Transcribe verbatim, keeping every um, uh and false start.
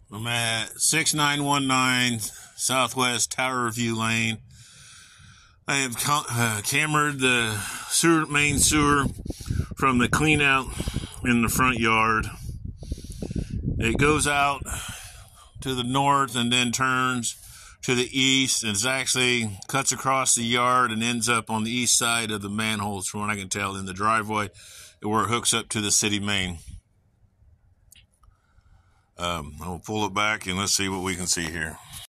I'm at six nine one nine Southwest Tower View Lane. I have uh, cambered the sewer, main sewer from the clean out in the front yard. It goes out to the north and then turns to the east, and it's actually cuts across the yard and ends up on the east side of the manholes, from what I can tell, in the driveway where it hooks up to the city main. Um, I'll pull it back and let's see what we can see here.